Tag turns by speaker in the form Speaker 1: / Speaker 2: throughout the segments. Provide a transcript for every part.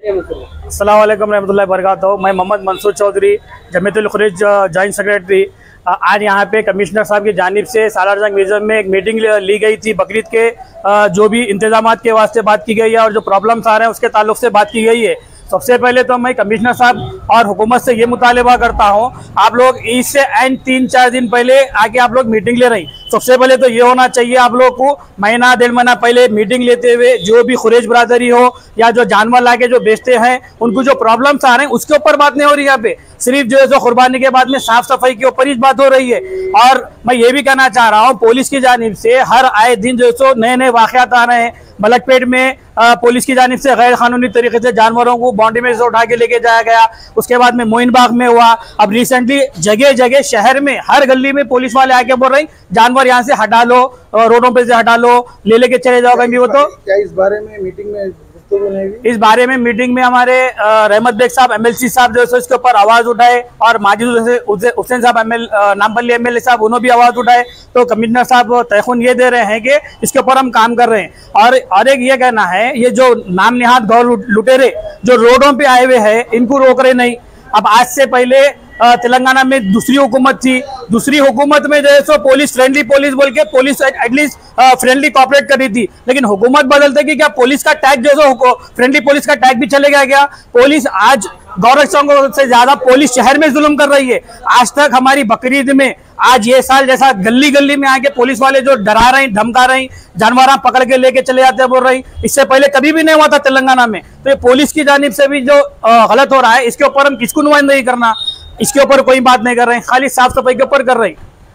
Speaker 1: अस्सलाम वालेकुम रहमतुल्लाहि व बरकातहू। मैं मोहम्मद मंसूर चौधरी, जमीयतुल खुरेज जॉइंट सेक्रेटरी। आज यहाँ पे कमिश्नर साहब की जानिब से सालार जंग म्यूजियम में एक मीटिंग ली गई थी। बकरीद के जो भी इंतजामात के वास्ते बात की गई है और जो प्रॉब्लम्स आ रहे हैं उसके ताल्लुक से बात की गई है। सबसे पहले तो मैं कमिश्नर साहब और हुकूमत से ये मुतालिबा करता हूँ, आप लोग ईद से एंड 3-4 दिन पहले आके आप लोग मीटिंग ले रही। सबसे पहले तो ये होना चाहिए आप लोग को महीना 1.5 महीना पहले मीटिंग लेते हुए जो भी खुरेज बरादरी हो या जो जानवर लाके जो बेचते हैं उनको जो प्रॉब्लम्स आ रहे हैं उसके ऊपर बात नहीं हो रही। यहाँ पे सिर्फ जो है सो कुर्बानी के बाद में साफ सफाई के ऊपर ही बात हो रही है। और मैं ये भी कहना चाह रहा हूँ, पुलिस की जानिब से हर आए दिन जो है सो नए नए वाक़यात आ रहे हैं। मलकपेट में पुलिस की जानिब से गैर कानूनी तरीके से जानवरों को बाउंड्री में से उठा के लेके जाया गया। उसके बाद में मोइनबाग में हुआ। अब रिसेंटली जगह जगह शहर में हर गली में पुलिस वाले आके बोल रहे हैं जानवर यहाँ से हटा लो, रोडों पे से हटा लो, ले लेके चले जाओ कहीं। वो तो
Speaker 2: क्या इस बारे में मीटिंग में
Speaker 1: इस बारे में मीटिंग में हमारे रहमत बेग साहब MLC साहब जो है इसके ऊपर आवाज उठाए और माजिद हुसैन साहब नामपल्ली MLA साहब उन्होंने भी आवाज उठाए। तो कमिश्नर साहब तयखुन ये दे रहे हैं कि इसके ऊपर हम काम कर रहे हैं। और एक ये कहना है, ये जो नाम निहाद गौर लुटेरे जो रोडों पे आए हुए हैं इनको रोक रहे नहीं। अब आज से पहले तेलंगाना में दूसरी हुकूमत थी, दूसरी हुकूमत में जो है सो पुलिस फ्रेंडली पुलिस बोल के पुलिस एटलीस्ट फ्रेंडली कॉपरेट कर रही थी। लेकिन हुकूमत बदलते कि क्या पुलिस का टैग जो है फ्रेंडली पुलिस का टैग भी चलेगा क्या? पुलिस आज गौरक्षकों से ज्यादा पुलिस शहर में जुल्म कर रही है। आज तक हमारी बकरीद में आज ये साल जैसा गली गली में आके पुलिस वाले जो डरा रहे धमका रहे जानवर पकड़ के लेके चले जाते हैं बोल रही, इससे पहले कभी भी नहीं हुआ था तेलंगाना में। तो ये पुलिस की जानिब से भी जो गलत हो रहा है इसके ऊपर हम किसको नुमाइंदगी करना, इसके ऊपर कोई बात नहीं कर रहे हैं, खाली साफ सफाई के ऊपर कर रहे हैं।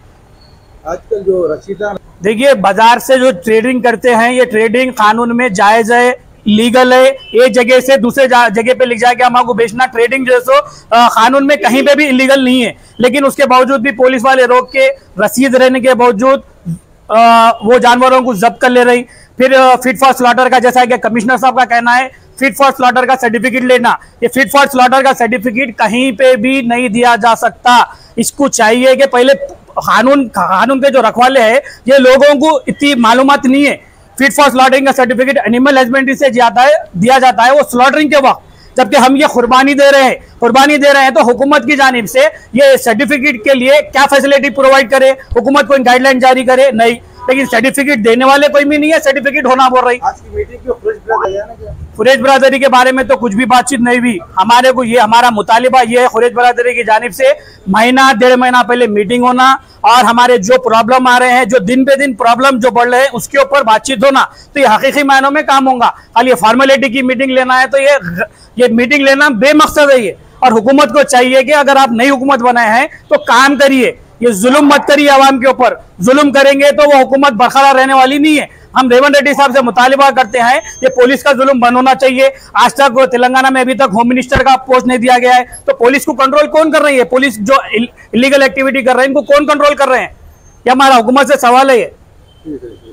Speaker 2: आजकल जो रसीदा
Speaker 1: देखिए बाजार से जो ट्रेडिंग करते हैं ये ट्रेडिंग कानून में जायज है, लीगल है। एक जगह से दूसरे जगह पे लिख जाके हम आपको बेचना ट्रेडिंग जो है सो कानून में कहीं पे भी इलीगल नहीं है। लेकिन उसके बावजूद भी पुलिस वाले रोक के रसीद रहने के बावजूद वो जानवरों को जब्त कर ले रही। फिर फिट फॉर स्लॉटर का जैसा कि कमिश्नर साहब का कहना है फिट फॉर स्लॉटर का सर्टिफिकेट लेना, ये फिट फॉर स्लॉटर का सर्टिफिकेट कहीं पे भी नहीं दिया जा सकता। इसको चाहिए कि पहले कानून के जो रखवाले हैं ये लोगों को इतनी मालूमात नहीं है। फिट फॉर स्लॉटरिंग का सर्टिफिकेट एनिमल हस्बेंड्री से दिया जाता है वो स्लॉटरिंग के वक्त, जबकि हम ये कुर्बानी दे रहे हैं। तो हुकूमत की जानिब से ये सर्टिफिकेट के लिए क्या फैसिलिटी प्रोवाइड करे, हुकूमत कोई गाइडलाइन जारी करे नहीं, लेकिन सर्टिफिकेट देने वाले कोई भी नहीं है, सर्टिफिकेट होना बोल रही।
Speaker 2: आज की मीटिंग में
Speaker 1: खुरेज बरादरी के बारे में तो कुछ भी बातचीत नहीं हुई। हमारे को ये हमारा मुतालिबा ये है खुरेज बरादरी की जानिब से महीना 1.5 महीना पहले मीटिंग होना और हमारे जो प्रॉब्लम आ रहे हैं, जो दिन पे दिन प्रॉब्लम जो बढ़ रहे हैं उसके ऊपर बातचीत होना, तो ये हकीकी मायनों में काम होगा। खाली फॉर्मेलिटी की मीटिंग लेना है तो ये मीटिंग लेना बेमकसद है ये। और हुकूमत को चाहिए कि अगर आप नई हुकूमत बनाए हैं तो काम करिए, ये जुल्म मत करिए आवाम के ऊपर। जुल्म करेंगे तो वो हुकूमत बरकरार रहने वाली नहीं है। हम रेवंत रेड्डी साहब से मुतालिबा करते हैं ये पुलिस का जुल्म बंद होना चाहिए। आज तक तेलंगाना में अभी तक होम मिनिस्टर का पोस्ट नहीं दिया गया है, तो पुलिस को कंट्रोल कौन कर रही है? पुलिस जो इलीगल एक्टिविटी कर रहे हैं इनको कौन कंट्रोल कर रहे हैं? ये हमारा हुकूमत से सवाल है ये।